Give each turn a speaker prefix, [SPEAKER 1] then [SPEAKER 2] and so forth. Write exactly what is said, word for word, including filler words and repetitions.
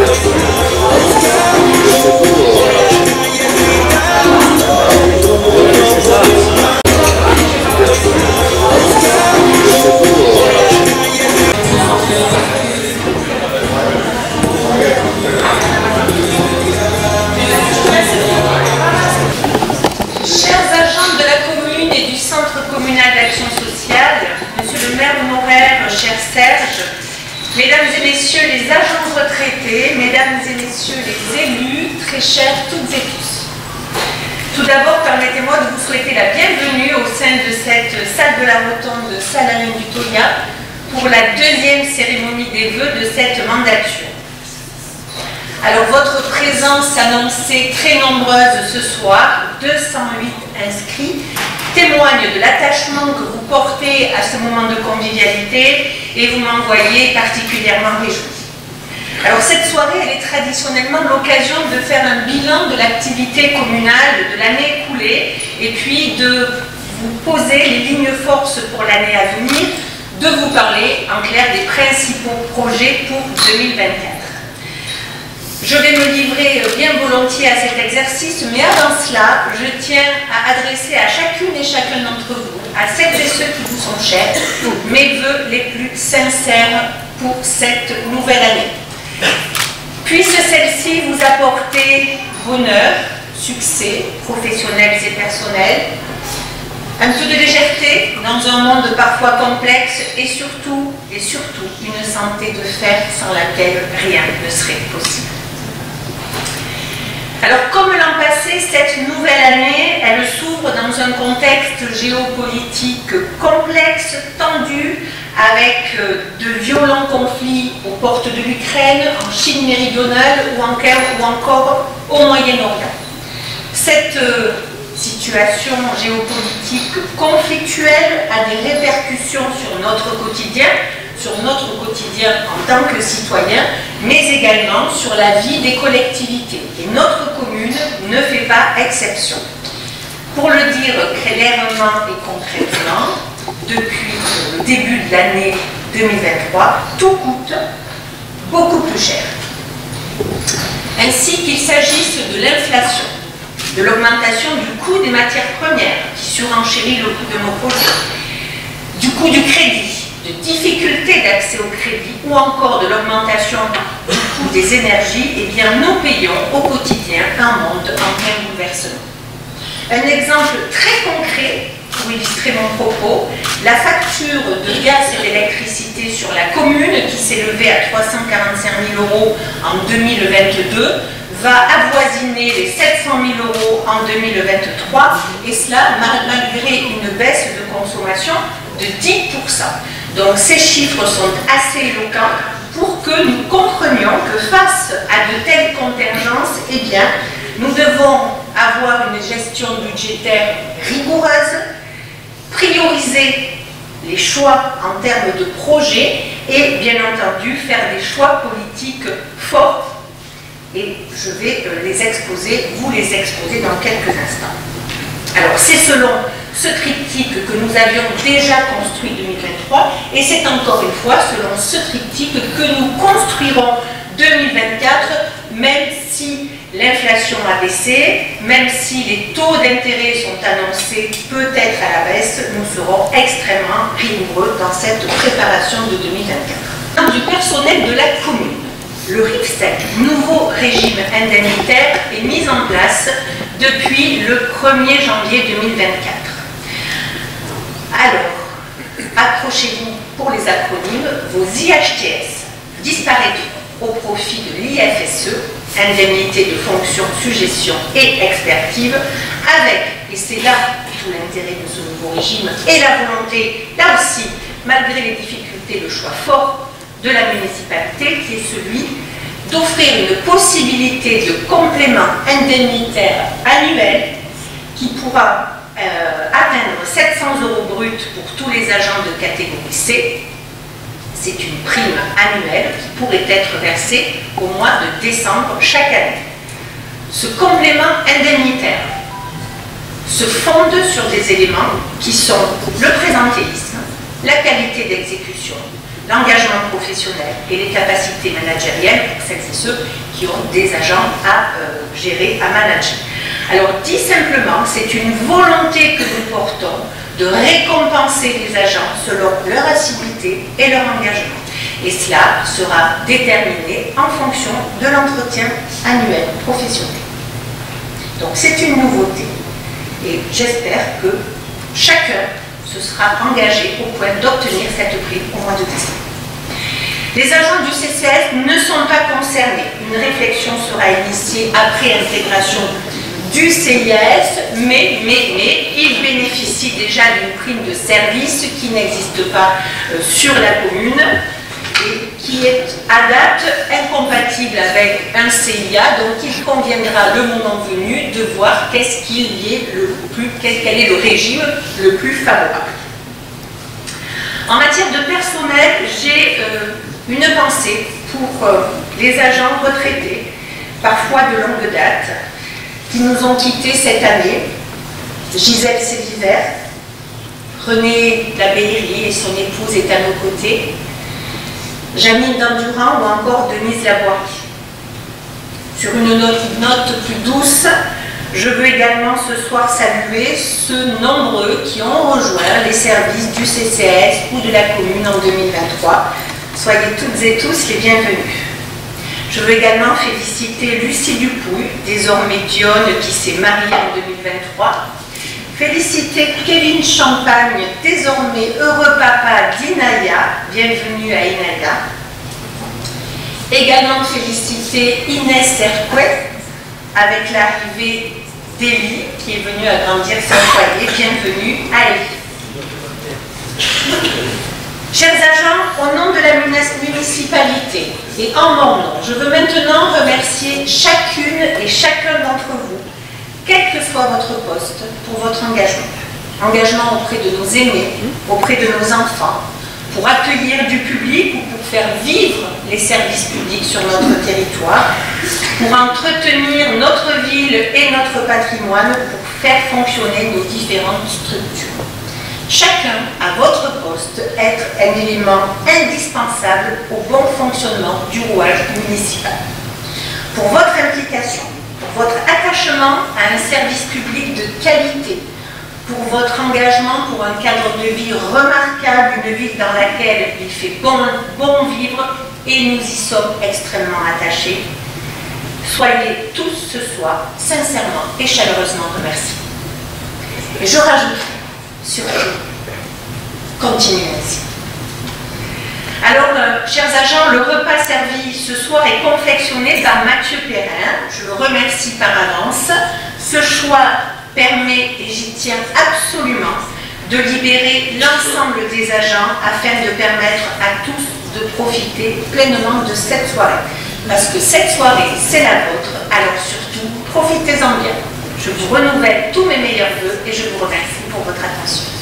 [SPEAKER 1] Mesdames et messieurs les agents retraités, mesdames et messieurs les élus, très chers toutes et tous. Tout d'abord, permettez-moi de vous souhaiter la bienvenue au sein de cette salle de la Rotonde de Saint-Alain du Toya pour la deuxième cérémonie des vœux de cette mandature. Alors, votre présence annoncée très nombreuse ce soir, deux cent huit inscrits, témoigne de l'attachement que vous portez à ce moment de convivialité et vous m'envoyez particulièrement réjoui. Alors cette soirée, elle est traditionnellement l'occasion de faire un bilan de l'activité communale de l'année écoulée et puis de vous poser les lignes forces pour l'année à venir, de vous parler en clair des principaux projets pour deux mille vingt-quatre. Je vais me livrer bien volontiers à cet exercice, mais avant cela, je tiens à adresser à chacune et chacun d'entre vous, à celles et ceux qui vous sont chers, mes vœux les plus sincères pour cette nouvelle année. Puisse celle-ci vous apporter bonheur, succès, professionnels et personnels, un peu de légèreté dans un monde parfois complexe et surtout, et surtout, une santé de fer sans laquelle rien ne serait possible. Alors, comme l'an passé, cette nouvelle année, elle s'ouvre dans un contexte géopolitique complexe, tendu, avec de violents conflits aux portes de l'Ukraine, en Chine méridionale ou encore, ou encore au Moyen-Orient. Cette situation géopolitique conflictuelle a des répercussions sur notre quotidien, sur notre quotidien en tant que citoyen, mais également sur la vie des collectivités. Et notre commune ne fait pas exception. Pour le dire clairement et concrètement, depuis le début de l'année deux mille vingt-trois, tout coûte beaucoup plus cher. Ainsi qu'il s'agisse de l'inflation, de l'augmentation du coût des matières premières qui surenchérit le coût de nos projets, du coût du crédit, de difficultés d'accès au crédit ou encore de l'augmentation du coût des énergies, eh bien nous payons au quotidien un monde en plein bouleversement. Un exemple très concret pour illustrer mon propos, la facture de gaz et d'électricité sur la commune qui s'est levée à trois cent quarante-cinq mille euros en deux mille vingt-deux va avoisiner les sept cent mille euros en deux mille vingt-trois et cela malgré une baisse de consommation de dix pour cent. Donc ces chiffres sont assez éloquents pour que nous comprenions que face à de telles contingences, eh bien, nous devons avoir une gestion budgétaire rigoureuse, prioriser les choix en termes de projets et bien entendu faire des choix politiques forts. Et je vais les exposer, vous les exposer dans quelques instants. Alors c'est selon ce triptyque que nous avions déjà construit deux mille vingt-trois et c'est encore une fois selon ce triptyque que nous construirons deux mille vingt-quatre, même si l'inflation a baissé, même si les taux d'intérêt sont annoncés peut-être à la baisse, nous serons extrêmement rigoureux dans cette préparation de deux mille vingt-quatre. Du personnel de la commune, le RIFSTEC, nouveau régime indemnitaire, est mis en place depuis le premier janvier deux mille vingt-quatre. Alors, accrochez-vous pour les acronymes, vos I H T S disparaîtront au profit de l'I F S E, indemnité de fonction, suggestion et expertise, avec, et c'est là tout l'intérêt de ce nouveau régime, et la volonté, là aussi, malgré les difficultés, le choix fort de la municipalité, qui est celui d'offrir une possibilité de complément indemnitaire annuel qui pourra euh, atteindre sept cents euros bruts pour tous les agents de catégorie C. C'est une prime annuelle qui pourrait être versée au mois de décembre chaque année. Ce complément indemnitaire se fonde sur des éléments qui sont le présentéisme, la qualité d'exécution, l'engagement professionnel et les capacités managérielles pour celles et ceux qui ont des agents à euh, gérer, à manager. Alors, dit simplement, c'est une volonté que nous portons de récompenser les agents selon leur assiduité et leur engagement. Et cela sera déterminé en fonction de l'entretien annuel professionnel. Donc, c'est une nouveauté. Et j'espère que chacun se sera engagé au point d'obtenir cette prime au mois de décembre. Les agents du C C S ne sont pas concernés. Une réflexion sera initiée après intégration du C I A S, mais, mais, mais, ils bénéficient déjà d'une prime de service qui n'existe pas euh, sur la commune et qui est à date incompatible avec un C I A, donc il conviendra le moment venu de voir qu'est-ce qu'il y est le plus, quel est le régime le plus favorable. En matière de personnel, j'ai euh, une pensée pour euh, les agents retraités, parfois de longue date, qui nous ont quittés cette année. Gisèle Séviver, René Labéry et son épouse est à nos côtés, Janine Dandurand ou encore Denise Laboirie. Sur une note, note plus douce, je veux également ce soir saluer ceux nombreux qui ont rejoint les services du C C S ou de la commune en deux mille vingt-trois. Soyez toutes et tous les bienvenus. Je veux également féliciter Lucie Dupouille, désormais Dionne, qui s'est mariée en deux mille vingt-trois. Féliciter Kevin Champagne, désormais heureux papa d'Inaya. Bienvenue à Inaya. Également féliciter Inès Hercouet, avec l'arrivée d'Élie, qui est venue agrandir son foyer. Bienvenue à Élie. Chers agents, au nom de la municipalité et en mon nom, je veux maintenant remercier chacune et chacun d'entre vous, quel que soit votre poste, pour votre engagement. Engagement auprès de nos aînés, auprès de nos enfants, pour accueillir du public ou pour faire vivre les services publics sur notre territoire, pour entretenir notre ville et notre patrimoine, pour faire fonctionner nos différentes structures. Chacun, à votre poste, être un élément indispensable au bon fonctionnement du rouage municipal. Pour votre implication, pour votre attachement à un service public de qualité, pour votre engagement pour un cadre de vie remarquable, une ville dans laquelle il fait bon, bon vivre, et nous y sommes extrêmement attachés. Soyez tous ce soir sincèrement et chaleureusement remerciés. Et je rajoute surtout, continuez ainsi. Alors, euh, chers agents, le repas servi ce soir est confectionné par Mathieu Perrin. Je le remercie par avance. Ce choix permet, et j'y tiens absolument, de libérer l'ensemble des agents afin de permettre à tous de profiter pleinement de cette soirée. Parce que cette soirée, c'est la vôtre, alors surtout, profitez-en bien. Je vous renouvelle tous mes meilleurs vœux et je vous remercie pour votre attention.